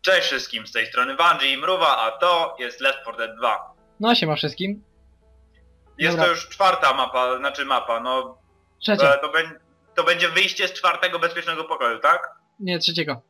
Cześć wszystkim, z tej strony Bungie i Mruwa, a to jest Left 4 Dead 2. No siema wszystkim. Jest Dobra. to już czwarta mapa, no... Trzecia. To będzie wyjście z czwartego bezpiecznego pokoju, tak? Nie, trzeciego.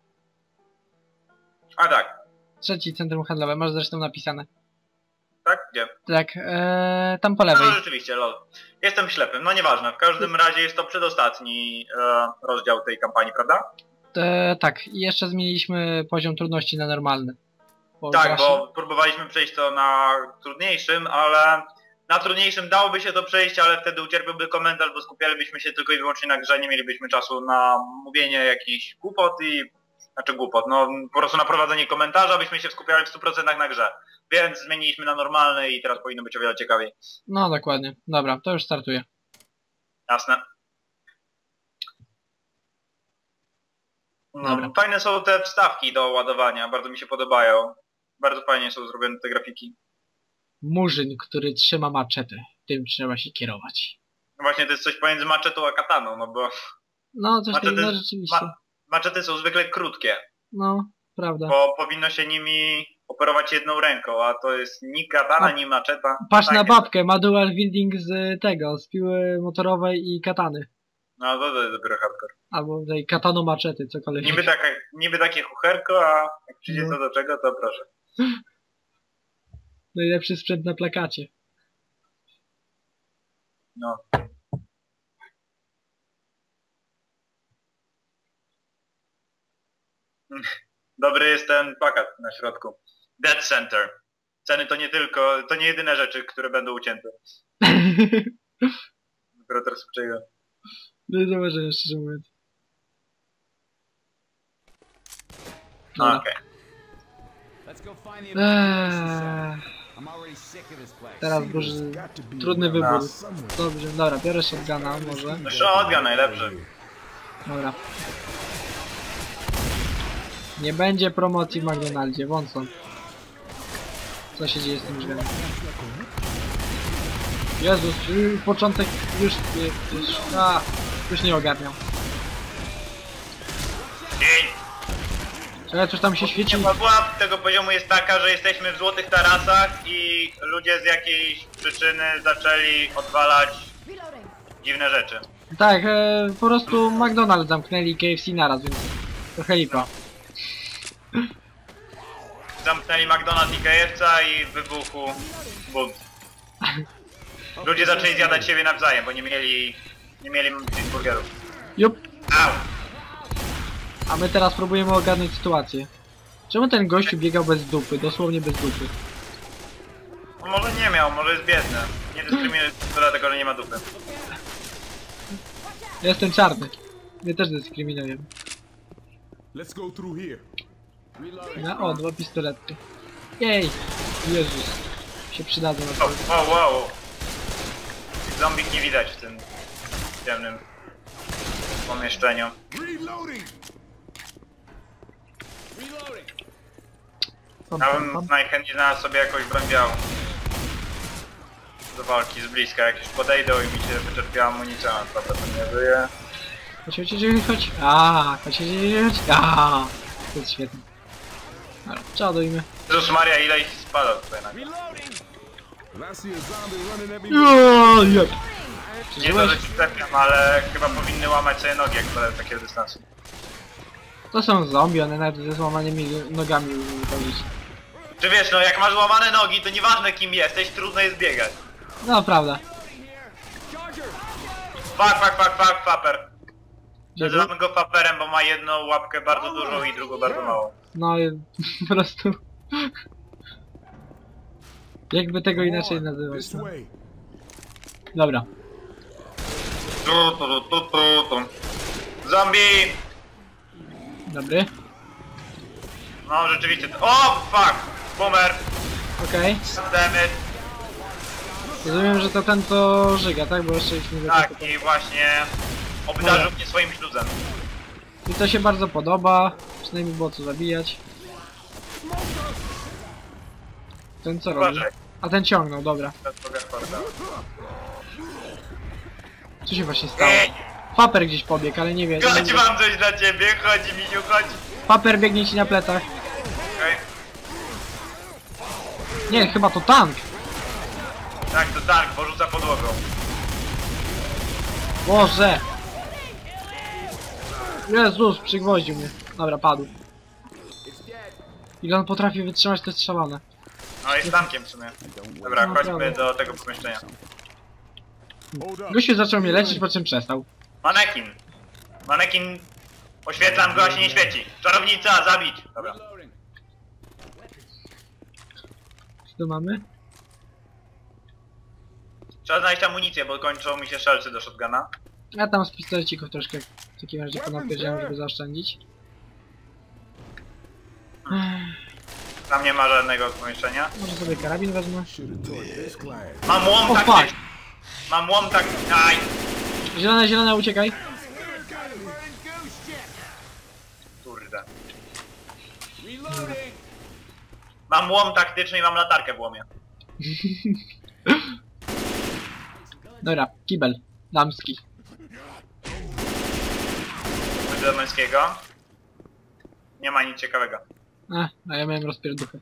A tak. Trzeci centrum handlowe, masz zresztą napisane. Tak? Gdzie? Tak, tam po lewej. No rzeczywiście, lol. Jestem ślepym, no nieważne. W każdym razie jest to przedostatni rozdział tej kampanii, prawda? Tak, i jeszcze zmieniliśmy poziom trudności na normalny. Tak, bo próbowaliśmy przejść to na trudniejszym, ale... Na trudniejszym dałoby się to przejść, ale wtedy ucierpiałby komentarz, bo skupialibyśmy się tylko i wyłącznie na grze, nie mielibyśmy czasu na mówienie jakichś głupot no po prostu na prowadzenie komentarza, byśmy się skupiali w 100% na grze. Więc zmieniliśmy na normalny i teraz powinno być o wiele ciekawiej. No dokładnie. Dobra, to już startuję. Jasne. Dobra. Fajne są te wstawki do ładowania, bardzo mi się podobają. Bardzo fajnie są zrobione te grafiki. Murzyn, który trzyma maczetę. Tym trzeba się kierować. No właśnie to jest coś pomiędzy maczetą a kataną, no bo... No coś takiego, no rzeczywiście. Maczety są zwykle krótkie. No, prawda. Bo powinno się nimi operować jedną ręką, a to jest ni katana, ni maczeta. Patrz na babkę, ma dual wielding z tego, z piły motorowej i katany. No to jest dopiero hardcore. Albo tej katano maczety, cokolwiek. Niby takie chucherko, a jak przyjdzie co do czego, to proszę. Najlepszy sprzęt na plakacie. No. Dobry jest ten plakat na środku. Dead Center. Ceny to nie jedyne rzeczy, które będą ucięte. Dopiero teraz uczego. No i zobaczymy, szczerze mówiąc. Okej. Teraz duży, trudny wybór. Dobrze, dobra, biorę shotguna może. No shotgun najlepszy. Dobra. Nie będzie promocji w McDonaldzie, Wonson. Co się dzieje z tym drzwiami? Jezus, początek już nie ogarniam. Czekaj, coś tam się świeci. Fabuła tego poziomu jest taka, że jesteśmy w złotych tarasach i ludzie z jakiejś przyczyny zaczęli odwalać dziwne rzeczy. Tak, po prostu McDonald's zamknęli KFC naraz, więc trochę lipa. Zamknęli McDonald's i KFC i wybuchł bunt. Ludzie zaczęli zjadać siebie nawzajem, bo nie mieli cheeseburgerów. Jup. Au! A my teraz próbujemy ogarnąć sytuację. Czemu ten gościu biegał bez dupy, dosłownie bez dupy? No może nie miał, może jest biedny. Nie dyskryminuje dlatego, że nie ma dupy. Ja jestem czarny. Mnie też dyskryminujemy. No, o, 2 pistolety. Jej! Jezus. Się przydadzą na to. Wow. Zombik nie widać w tym ciemnym pomieszczeniu. Ja bym najchętniej znalazł sobie jakąś broń białą. Do walki z bliska. Jak już podejdą i mi się wyczerpiała amunicja, to nie żyje. Chodź. Chodź. To jest świetne. Dobra, czadoujmy. Jezus Maria, ile ich spada tutaj nagle. Nie to, że ci trafiam, ale chyba powinny łamać sobie nogi, jak podają takiego dystansu. To są zombie, one nawet ze złamanymi nogami umieją chodzić. Czy wiesz, no jak masz łamane nogi, to nieważne kim jesteś, trudno jest biegać. No, prawda. Fuck, faper. Nazywamy go faperem, bo ma jedną łapkę bardzo dużą i drugą bardzo małą. No i po prostu... Jakby tego inaczej nazywać, no. Dobra. Zombie! Dobry. No rzeczywiście. O, fuck! Boomer! Okej. Dammit. Rozumiem, że to ten co żyga, tak? Bo jeszcze ich nie Tak, i właśnie obdarzył mnie swoim śluzem. I to się bardzo podoba. Przynajmniej było co zabijać. Ten co robi? A ten ciągnął, dobra. Co się właśnie stało? Paper gdzieś pobiegł, ale nie wiem. Chodź, mam coś dla ciebie, chodź misiu, chodź. Paper biegnie ci na plecach. Okej. Nie, chyba to tank. Tak, to tank, bo rzuca podłogą. Boże! Jezus, przygwoździł mnie. Dobra, padł. Ile on potrafi wytrzymać te strzelane? No jest tankiem w sumie. Dobra, No, chodźmy prawda. do tego pomieszczenia. Gościu zaczął mnie leczyć, po czym przestał. Manekin. Manekin. Oświetlam go, a się nie świeci. Czarownica, zabić. Dobra. Co tu mamy? Trzeba znaleźć amunicję, bo kończą mi się szelcy do shotguna. Ja tam z pistolecików troszkę w takim razie ponapierdziałem, żeby zaoszczędzić. Tam nie ma żadnego pomieszczenia. Może sobie karabin wezmę. Mam łom O, tak. fuck. Mam łom tak. Aj. Zielone, zielone, uciekaj. Kurde. Mam łom taktyczny i mam latarkę w łomie. Dobra, kibel. Damski. Pójdę do męskiego. Nie ma nic ciekawego. A ja miałem rozpierduchę.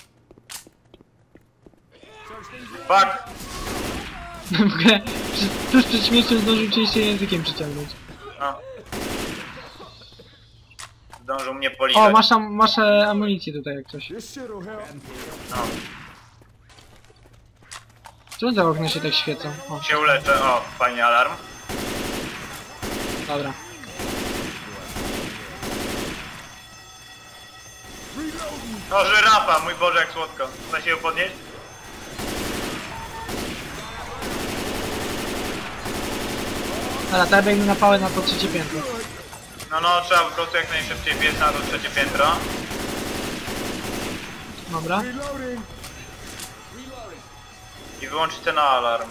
Fuck! W ogóle tuż przed śmiercią zdążył cię jeszcze językiem przyciągnąć. No. Zdążył mnie O, policzać. masz amunicję tutaj jak coś. No. Czemu te okna się tak świecą? O, Się uleczę. O, fajnie alarm. dobra. O, żyrafa! Mój Boże, jak słodko. Chce się ją podnieść? Ale tak biegnę na pałę na to trzecie piętro. No, trzeba po prostu jak najszybciej biec na to trzecie piętro. Dobra. I wyłączyć ten alarm.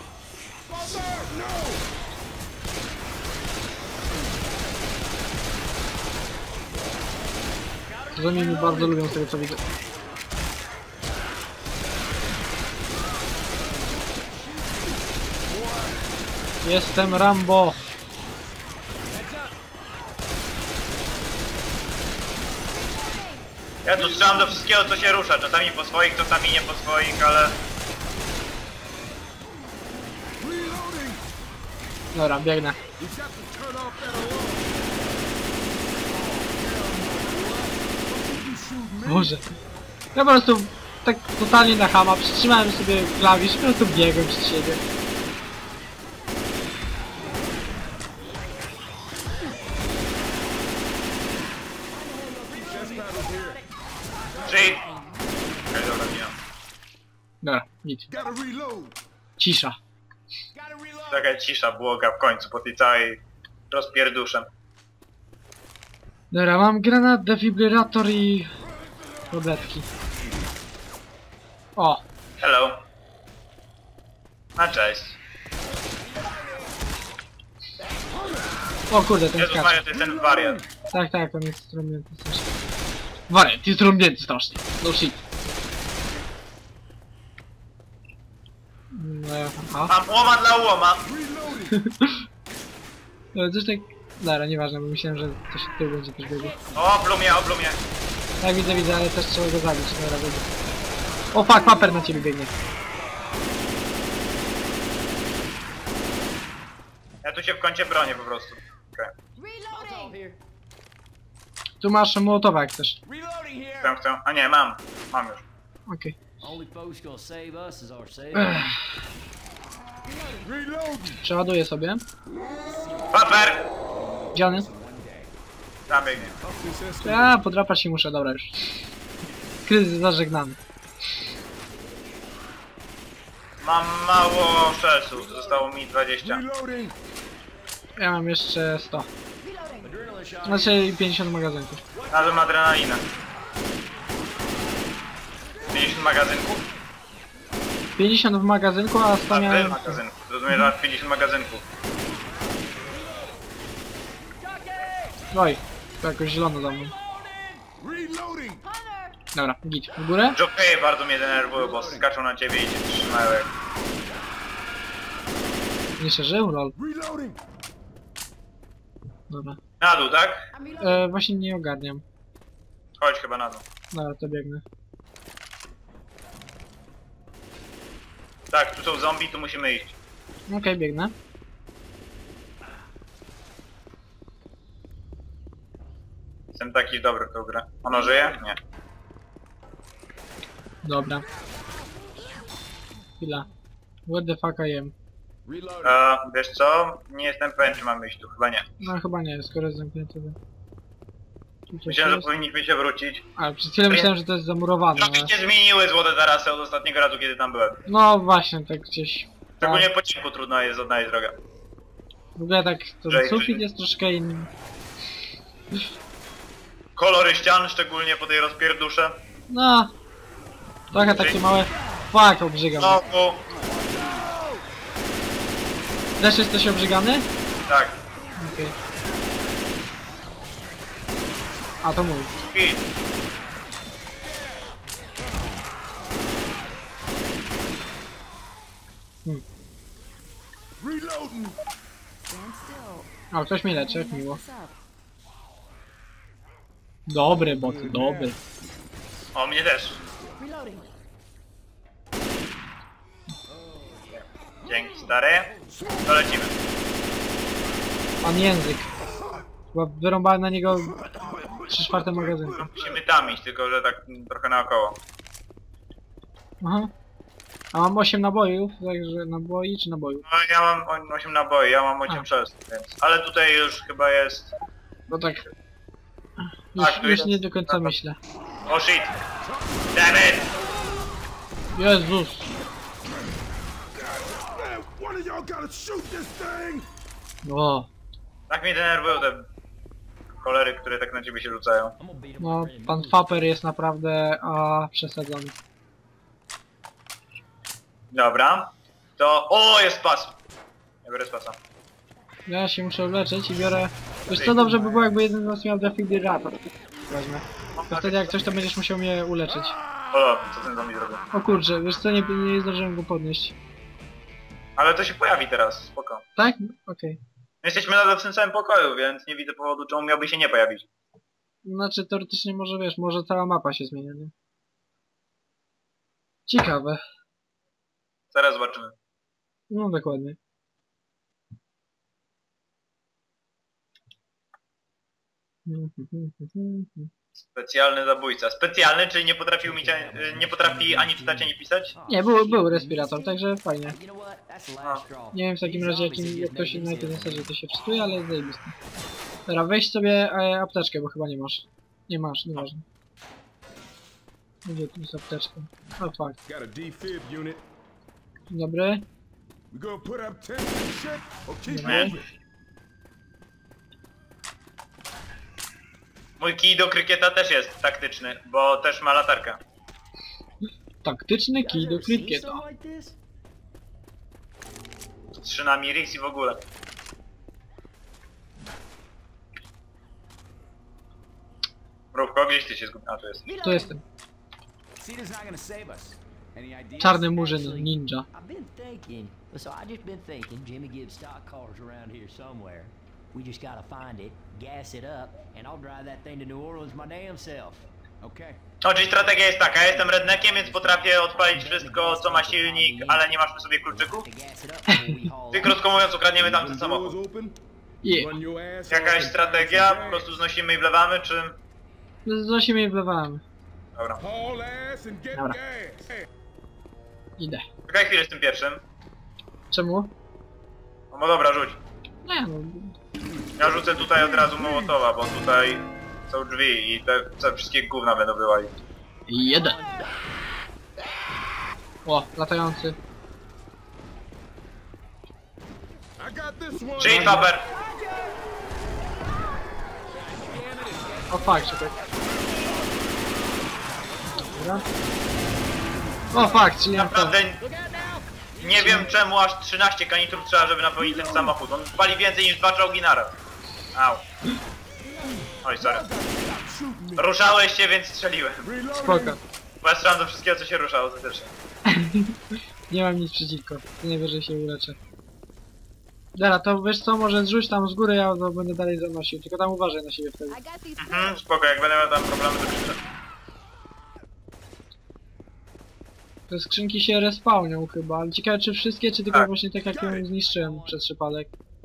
Zombieni bardzo lubią z tego co widzę. Jestem Rambo. Ja tu strzelam do wszystkiego, co się rusza. Czasami po swoich, czasami nie po swoich, ale... Dobra, biegnę. Boże. Ja po prostu tak totalnie na chama, przytrzymałem sobie klawisz i po prostu biegłem przed siebie. Czyli... Okej, dobra, nie. Dobra, nic. Cisza. Taka cisza, błoga w końcu po tej całej rozpierdusze. Dobra, mam granat, defibrylator i... tabletki. O! Hello. A cześć. O kurde, ten Jezus skacze. Maria, to jest ten wariat. Tak, on jest trąbnięty strasznie. Wariant, jest trąbnięty strasznie. No shit. No, aha. Mam łoma dla łoma. Ale coś tak... Dobra, nieważne, bo myślałem, że coś od tyłu będzie też biegło. O, blumie, o, blumie. Tak, widzę, ale też trzeba go zabić. Dobra, biegnie. O fuck, paper na ciebie biegnie. Ja tu się w kącie bronię po prostu. Okej. Tu masz mołotowa jak chcesz. Chcę. A nie, mam. Mam już. Okej. Przeładuję sobie. Paper! Gdzie on jest? Tam biegnie. Ja podrapać się muszę, dobra już. Kryzys zażegnany. Mam mało szelsów. Zostało mi 20. Ja mam jeszcze 100. Znaczy 50 magazynków. Znalazłem adrenalinę. 50 magazynków? 50 w magazynku, a 100 A ty miałem... magazynków. Rozumiem, że masz 50 magazynków. Oj, to jakoś zielono za mną. Dobra, git. W górę? Jokeje bardzo mnie denerwują, bo skaczą na ciebie i cię trzymają jak... Nie szerzył? Lol. Dobra. Na dół, tak? Właśnie nie ogarniam. Chodź chyba na dół. Dobra, to biegnę. Tak, tu są zombie, tu musimy iść. Okej, biegnę. Jestem taki dobry w tą grę. Ono żyje? Nie. Dobra. Chwila. What the fuck I am? Wiesz co? Nie jestem pewien, czy mamy iść tu. Chyba nie. No chyba nie, skoro jest zamknięte. Tu coś Myślałem, że jest? powinniśmy się wrócić. A, przez chwilę myślałem, że to jest zamurowane, Trochę ale... się zmieniły złote tarasy od ostatniego razu, kiedy tam byłem. No właśnie, tak gdzieś... Szczególnie po cichu trudno jest odnaleźć drogę. W ogóle tak, ten Że- sufit jest troszkę inny. Kolory ścian, szczególnie po tej rozpierdusze. No... Trochę takie małe... Fuck, obrzygam. No, tu. Też jesteś obrzygany? Tak. Okej. A to mój. I Reloading. Stand still. A, ktoś mnie leczy, jak miło. What's up? Dobry bot, dobry. o, mnie też. Reloading. Dzięki, stary. To lecimy. Pan język. Chyba wyrąbałem na niego 3/4 magazynku. Musimy tam iść, tylko że tak trochę naokoło. Aha. A mam 8 nabojów, także naboi czy nabojów? No ja mam 8 naboi, ja mam 8 A. przez, więc... Ale tutaj już chyba jest... No tak. Tak, tu Już jest- nie do końca myślę. O shit! Damn it! Jezus. Man, one of y'all gotta shoot this thing. O. Tak mnie denerwują te cholery, które tak na ciebie się rzucają. No, pan Faper jest naprawdę przesadzony. Dobra. To... O, jest pas! Ja biorę z pasa. Ja się muszę uleczyć i biorę... Wiesz co, dobrze by było, jakby jeden z nas miał defibrillator. Weźmę. To wtedy jak coś, to będziesz musiał mnie uleczyć. O, co ten zombie zrobił? O kurczę, wiesz co, nie zdążyłem go podnieść. Ale to się pojawi teraz, spoko. Tak? Okej. My jesteśmy nadal w tym samym pokoju, więc nie widzę powodu, czemu miałby się nie pojawić. Znaczy, teoretycznie może, wiesz, może cała mapa się zmienia, nie? Ciekawe. Zaraz zobaczymy. No, dokładnie. Specjalny zabójca. Specjalny, czyli nie potrafił nie potrafi ani czytać, ani pisać? Nie, był respirator, także fajnie. You know what? That's the last straw. Nie wiem w takim razie, jak to się na jakiej zasadzie to się wczytuje, ale jest zajebiste. Dobra, weź sobie apteczkę, bo chyba nie masz. Nie masz, nieważne. Gdzie tu jest apteczka? O, fakt. Got a defib unit. Dzień dobry. We gonna put up tents and shit or keep Man. moving. Mój kij do krykieta też jest taktyczny, bo też ma latarkę. Taktyczny kij do Ever seen krykieta. something like this? Z szynami RIS i w ogóle. Mrówko, gdzieś ty się zgubił? A, tu jest. To jestem. Cedar's not gonna save us. Any ideas? Czarny murzyn, ninja. I've been thinking. So I just been thinking. Jimmy gives stock cars around here somewhere. We just gotta find it, gas it up, and I'll drive that thing to New Orleans my damn self. Okay. No, czyli strategia jest taka, ja jestem redneckiem, więc potrafię odpalić wszystko, co ma silnik, ale nie masz przy sobie kluczyków. To gas it up before we haul Czyli krótko mówiąc, ukradniemy tamten Doors samochód. open. Yeah. Run your ass Jakaś off and strategia? find Po some prostu znosimy i wlewamy, czy... Znosimy i wlewamy. Dobra. gas. Haul ass and get Dobra. gas. Idę. Czekaj chwilę z tym pierwszym. Czemu? No dobra, rzuć. Nie no. Ja rzucę tutaj od razu Mołotowa, bo tutaj są drzwi i te wszystkie gówna będą wyłalić. Jeden. O, latający. I got this one. Czyli Faber. O, fuck, czekaj. Dobra. O, fuck, czyli Naprawdę nie wiem czemu aż 13 kanitrów trzeba, żeby napełnić ten samochód. On pali więcej niż 2 czołgi naraz. Au. Oj, sorry. Ruszałeś się, więc strzeliłem. Spoko. Bo ja strzelam do wszystkiego, co się ruszało, to też. Nie mam nic przeciwko. Najwyżej się uleczę. Dobra, to wiesz co, może zrzuć tam z góry, ja to będę dalej zanosił. Tylko tam uważaj na siebie wtedy. I got these Spoko, jak będę miał tam problemy, to krzyczę. Te skrzynki się respawnią chyba, ale ciekawe czy wszystkie, czy tylko Tak. właśnie tak jak ją zniszczyłem przez przypadek.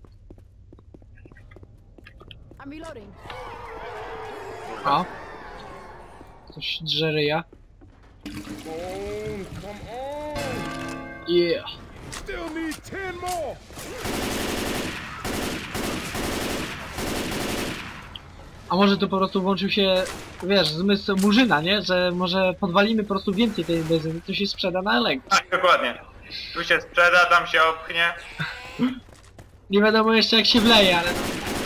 I'm reloading. A? Coś drze ryja. Come on! Yeah. Still need 10 more! A może tu po prostu włączył się, wiesz, zmysł murzyna, nie? Że może podwalimy po prostu więcej tej benzyny, to się sprzeda na elektryk. Tak, dokładnie. Tu się sprzeda, tam się opchnie. Nie wiadomo jeszcze jak się wleje, ale...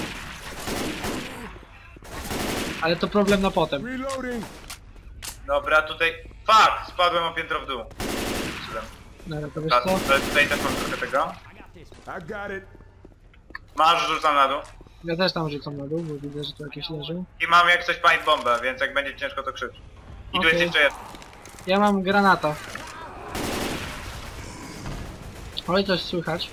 Ale to problem na potem. Reloading! Dobra, tutaj... Fuck! Spadłem o piętro w dół. Cudem. Dobra, to wiesz Tak, co? ale tutaj też mam trochę tego. I got it. Masz, rzucam na dół. Ja też tam rzucam na dół, bo widzę, że tu jakieś leżą. I mam jak coś pipe bombę, więc jak będzie ciężko to krzycz. I tu Okej. jest jeszcze jedno. Ja mam granata. Oj, coś słychać.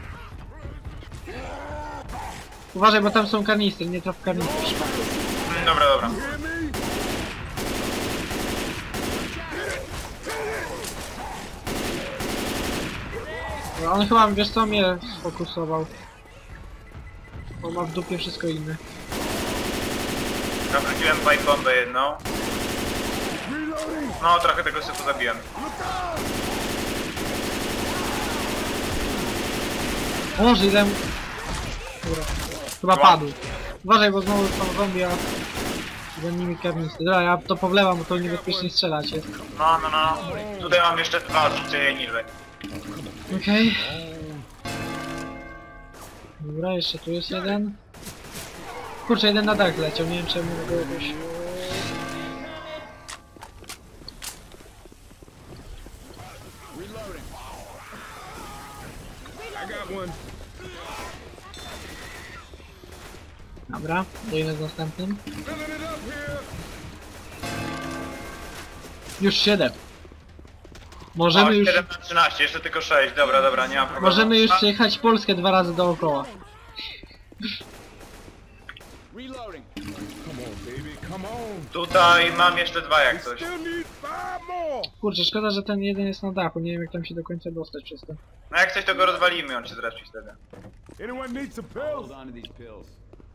Uważaj, bo tam są karnistry, nie traf karnistry. Dobra, dobra. Hear me? No, on chyba, wiesz co, mnie sfokusował. Bo ma w dupie wszystko inne. Nawróciłem pipe bombę jedną. No, trochę tego syfu zabiłem. Może ile... Dobra. Chyba padł. Uważaj, bo znowu są zombie, a za nimi karnistry. Dobra, ja to powlewam, bo to niebezpiecznie strzelać jest. No. Tutaj mam jeszcze dwa, rzucę je niżej. Okej. Dobra, jeszcze tu jest jeden. Kurczę, jeden na dach leciał, nie wiem czemu go jakoś... I got one. Dobra, biegnę z następnym. Filling it up here. Już 7. O, Możemy już... 7 na 13, jeszcze tylko 6. Dobra, nie mam problemu. Możemy już A, przejechać Polskę 2 razy dookoła. Reloading. Come on, baby. Come on. Tutaj mam jeszcze dwa jak coś. Still need 5 more. Kurczę, szkoda, że ten jeden jest na dachu, nie wiem jak tam się do końca dostać przez to. No jak coś to go rozwalimy, on się zrespić wtedy. Anyone need some pills? Hold on to these pills.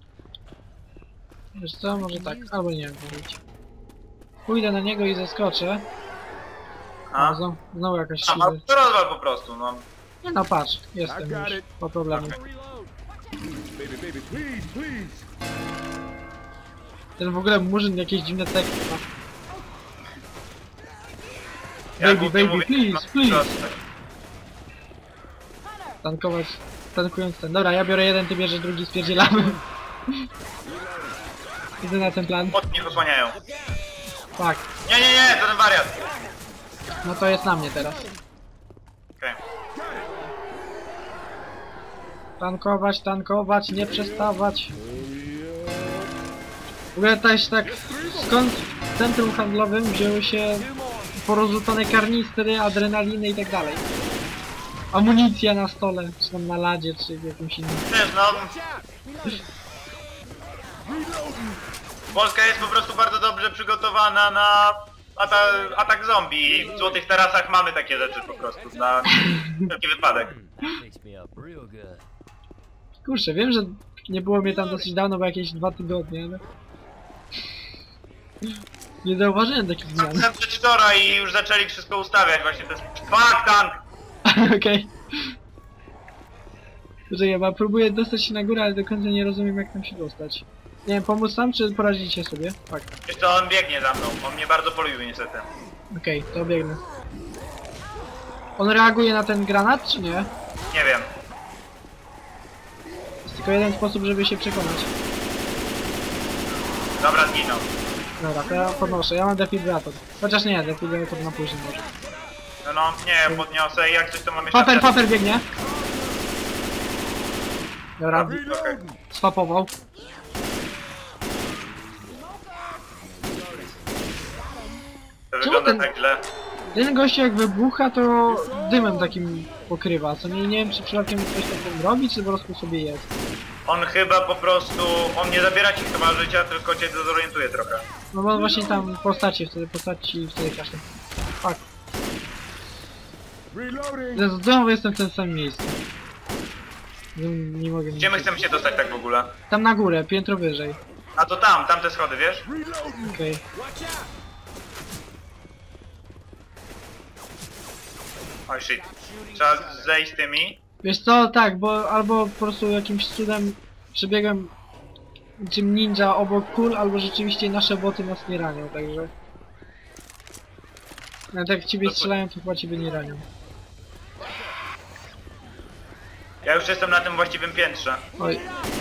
Wiesz co, może tak, albo nie wiem powiedzieć. Pójdę na niego i zaskoczę. A? No, znowu jakaś A, siła. to rozwal po prostu, no. Nie no, patrz, jestem I got już, it. po problemu. Baby, please. Ten w ogóle murzyn jakieś dziwne teksty ma. Ja Baby, głównie baby, mówię, please. proste. Tankować, tankując ten. Dobra, ja biorę jeden, ty bierzesz drugi, spierdzielamy. Idę na ten plan. Pod mnie osłaniają. Tak, Nie, to ten wariat. no to jest na mnie teraz. Okej. Tankować, nie przestawać. W ogóle też tak, skąd w centrum handlowym wzięły się porozrzucone karnistry, adrenaliny i tak dalej. Amunicja na stole, czy tam na ladzie, czy w jakimś innym. Też no. Polska jest po prostu bardzo dobrze przygotowana na atak zombie i w Złotych Tarasach mamy takie rzeczy po prostu na wszelki wypadek. That picks me up real good. Kurczę, wiem, że nie było mnie tam dosyć dawno, bo jakieś 2 tygodnie, ale... Nie zauważyłem takich zmian. Byłem przedwczoraj i już zaczęli wszystko ustawiać właśnie to jest... Fuck tank! Okej. Że ja próbuję dostać się na górę, ale do końca nie rozumiem jak tam się dostać. Nie wiem, pomóc tam, czy poradzicie sobie? Tak. Wiesz co, on biegnie za mną, on mnie bardzo polubił niestety. Okej, to biegnę. On reaguje na ten granat, czy nie? Nie wiem. Jest tylko jeden sposób, żeby się przekonać. Dobra, zginął. Dobra, to ja podnoszę. Ja mam defibrillator. Chociaż nie, defibrillator na później może. No, nie, podniosę i jak coś to mam jeszcze... Paper biegnie! Dobra, Okej. swapował. To Czemu wygląda ten- tak źle. Ten gościu jak wybucha, to dymem takim pokrywa. Co nie wiem, czy przypadkiem coś takiego robi, czy po prostu sobie jest. On chyba po prostu... On nie zabiera ci chyba życia, tylko cię dezorientuje trochę. No bo właśnie tam postaci wtedy kaszle. Fuck. Reloading. Znowu jestem w tym samym miejscu. Nie mogę... Gdzie my chcemy się dostać tak w ogóle? Tam na górę, piętro wyżej. A to tam te schody, wiesz? Okej. Oj shit. Trzeba zejść tymi. Wiesz co, tak, bo albo po prostu jakimś cudem przebiegłem czym ninja obok kul, albo rzeczywiście nasze boty nas nie ranią, także... Nawet jak ciebie strzelają, to chyba ciebie nie ranią. Ja już jestem na tym właściwym piętrze. Oj,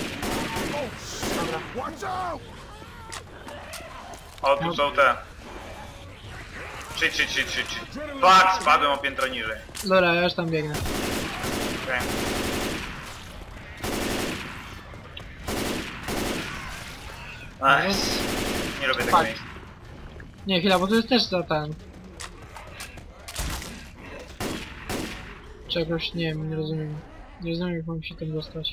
Watch out. O, tu są te. Shit. Fuck, spadłem o piętro niżej. dobra, ja już tam biegnę. Okay. Nice. Nie lubię tego Fuck. miejsca. Nie, chwila, bo tu jest też za ten... Czegoś, nie wiem, nie rozumiem. Nie rozumiem, jak mam się tam dostać.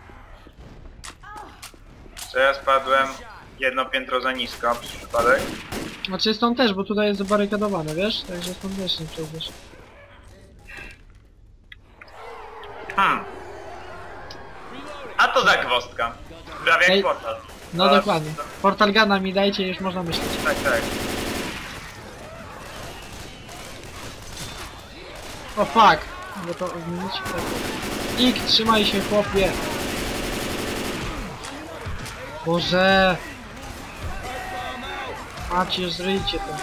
Co ja spadłem jedno piętro za nisko przez przypadek. Znaczy stąd też, bo tutaj jest zabarykadowane, wiesz? Także stąd też nie przejdziesz. A to zagwozdka. Prawie Ej. jak portal. No A, dokładnie. Portal Gana mi dajcie, już można myśleć. Tak. O fuck! Mogę to zmienić? Tak. Ik, trzymaj się, chłopie! Boże! Macie, zryjcie to.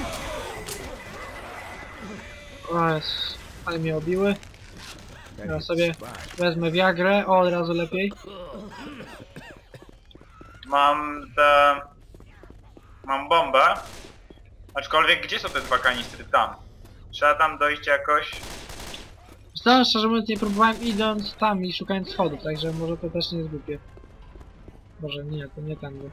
O jest. Ale mnie obiły. Teraz sobie wezmę Viagrę, o, od razu lepiej. Mam bombę. Aczkolwiek gdzie są te dwa kanistry? Tam. Trzeba tam dojść jakoś. Zresztą, szczerze mówiąc, nie próbowałem idąc tam i szukając schodów, także może to też nie jest głupie. Może nie, to nie tędy.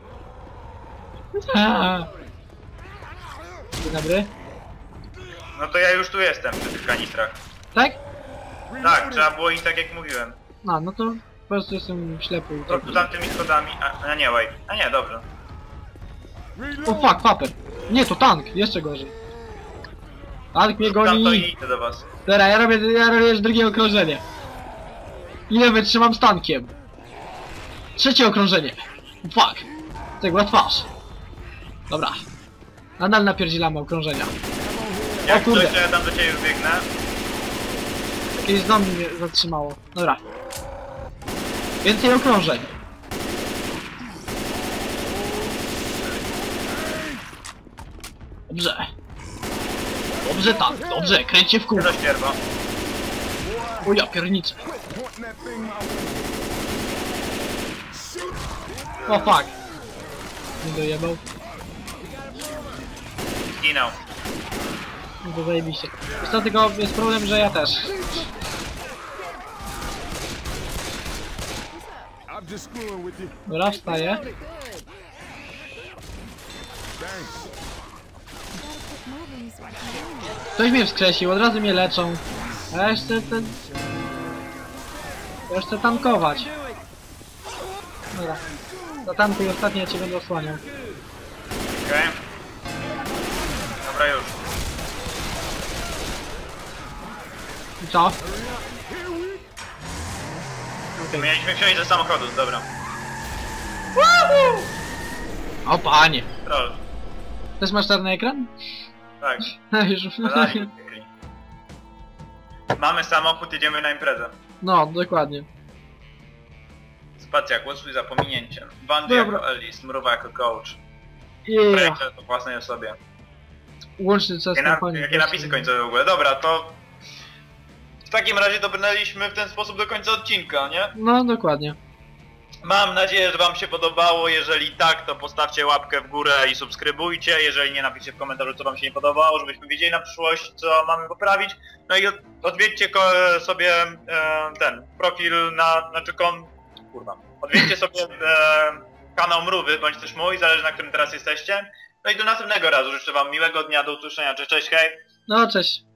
Dzień dobry. No to ja już tu jestem przy tych kanistrach. Tak? Tak, trzeba było iść tak jak mówiłem. No to po prostu jestem ślepy. i Po prostu tam tymi schodami. A nie, wait. A nie, dobrze. O fuck, paper! Nie, to tank! Jeszcze gorzej. Tank mnie Tam to i goni! idę do was. Dobra, ja robię już drugie okrążenie. Ile wytrzymam z tankiem? Trzecie okrążenie. Fuck! Cegła twarz. Dobra. Nadal napierdzielamy okrążenia. Jak kurde. coś, to ja tam do ciebie już biegnę. Jakieś zombie mnie zatrzymało. Dobra. Więcej okrążeń. Dobrze. Dobrze tak, dobrze, kręćcie w kółko. Do ścierwo. O ja pierniczę. Pointing that thing my way. O fuck. Nie dojebał. Zginął. No to zajebiście. Wiesz co, tylko jest problem, że ja też. I'm just screwing with you. Dobra, wstaję. Good. Thanks. Moving so I can do it. Ktoś mnie wskrzesił, od razu mnie leczą. A ja jeszcze ten... Ja chcę tankować. Dobra. Zatankuj ostatnie, ja cię będę osłaniał. Okej. Dobra już. I co? Okej. Mieliśmy wsiąść do samochodu, dobra. O panie! Troll. Też masz czarny ekran? Tak. Już. Nadali. Mamy samochód, jedziemy na imprezę. No, dokładnie. Spacja, głosuj za pominięciem. Bandy Dobra. jako Ellis, Mruwa jako coach. Yeah. Projektor po własnej osobie. Łączny czas kampanii. Jakie napisy końcowe w ogóle? Dobra, to... W takim razie dobrnęliśmy w ten sposób do końca odcinka, nie? No, dokładnie. Mam nadzieję, że wam się podobało. Jeżeli tak, to postawcie łapkę w górę i subskrybujcie. Jeżeli nie, napiszcie w komentarzu, co wam się nie podobało, żebyśmy wiedzieli na przyszłość, co mamy poprawić. No i odwiedźcie sobie ten profil kurwa. Odwiedźcie sobie kanał Mrówy, bądź też mój, zależy na którym teraz jesteście. No i do następnego razu życzę wam miłego dnia, do usłyszenia. Cześć, cześć, hej! No, cześć.